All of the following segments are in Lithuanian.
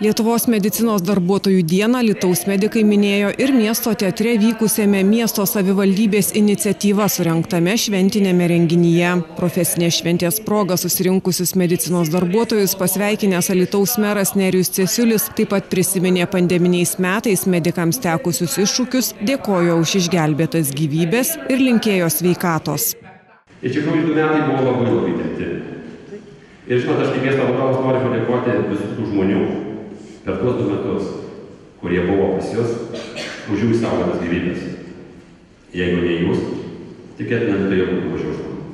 Lietuvos medicinos darbuotojų dieną Alytaus medikai minėjo ir miesto teatre vykusiame miesto savivaldybės iniciatyva surengtame šventinėme renginyje. Profesinės šventės proga susirinkusius medicinos darbuotojus pasveikinęs Alytaus meras Nerijus Cesiulis taip pat prisiminė pandeminiais metais medikams tekusius iššūkius, dėkojo už išgelbėtas gyvybės ir linkėjo sveikatos. Iš tikrųjų, 2 metai buvo labai įtempti. Ir žinot, aš kaip miesto vadovas noriu padėkoti visų tų žmonių per tuos 2 metus, kurie buvo pas jūs, už jų išsaugotas gyvybės. Jeigu ne jūs, tikėtina, tai jau būtų mažiau žmonių.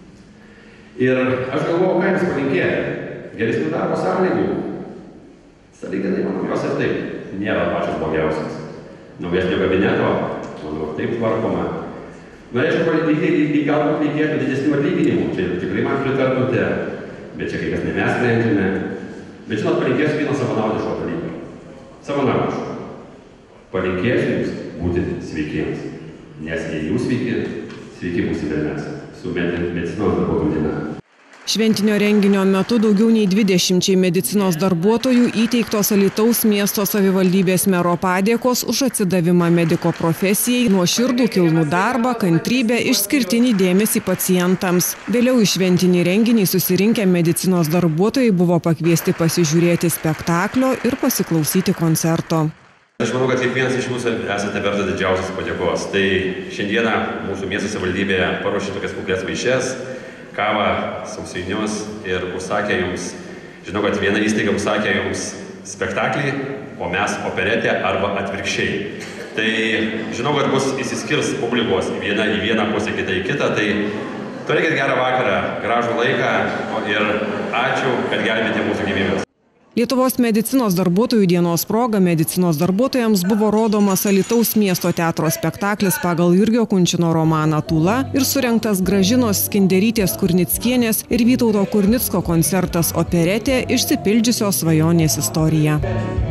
Ir aš galvojau, ką jums palinkėti. Geresnių darbo sąlygų. Sąlyginai, manau, jos ir taip nėra pačios blogiausias. Naujesnio kabineto, manau, taip tvarkoma. Norėčiau palinkėti, galbūt reikėtų didesnių atlyginimų. Čia tikrai man pritartumėte, bet čia kai kas ne mes sprendžiame. Bet žinot, palinkėsiu vieną savanaudiško dalyką. Savanaudiško. Palinkėsiu jums būti sveikiems. Nes jei jūs sveiki būsite mes su medicinos darbuotojų diena. Šventinio renginio metu daugiau nei 20 medicinos darbuotojų įteiktos Alytaus miesto savivaldybės mero padėkos už atsidavimą mediko profesijai, nuoširdų kilnų darbą, kantrybę, išskirtinį dėmesį pacientams. Vėliau į šventinį renginį susirinkę medicinos darbuotojai buvo pakviesti pasižiūrėti spektaklio ir pasiklausyti koncerto. Aš manau, kad kiekvienas iš jūsų esate vertas didžiausios padėkos. Tai šiandieną mūsų miesto savivaldybėje paruošė tokias kuklias vaišes, kavą, sausainius ir užsakė jums, žinau, kad viena įstaiga užsakė jums spektaklį, o mes operetę arba atvirkščiai. Tai žinau, kad bus įsiskirs publikos į vieną pusę, kitą į kitą, tai turėkit gerą vakarą, gražų laiką ir ačiū, kad gelbėte mūsų gyvybės. Lietuvos medicinos darbuotojų dienos proga medicinos darbuotojams buvo rodomas Alytaus miesto teatro spektaklis pagal Jurgio Kunčino romaną Tūla ir surengtas Gražinos Skinderytės Kurnickienės ir Vytauto Kurnicko koncertas operetė Išsipildžiusios svajonės istorija.